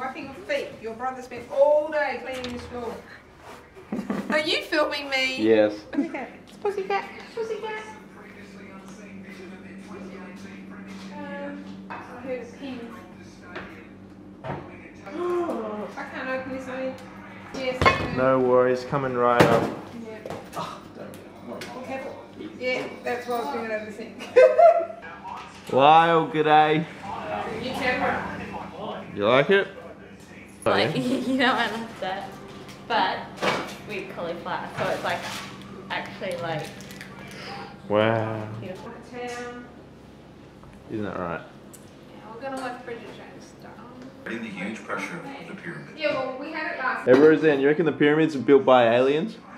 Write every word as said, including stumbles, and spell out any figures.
wiping your feet. Your brother spent all day cleaning the floor. Are you filming me? Yes. Pussycat. It's Pussycat. Pussycat. Um, I heard a ping. Oh, I can't open this one. Yes. No worries, coming right up. Yeah. Oh, don't careful. Yeah, that's why I was doing it over the sink. Lyle, g'day. You camera. You like it? Like, you know, I love that. But with cauliflower, so it's like actually like Wow. beautiful. Town. Isn't that right? Yeah, we're gonna watch Bridget Jones start. The huge pressure of the pyramid. Yeah, well, we had it last. Hey Roseanne, you reckon the pyramids were built by aliens?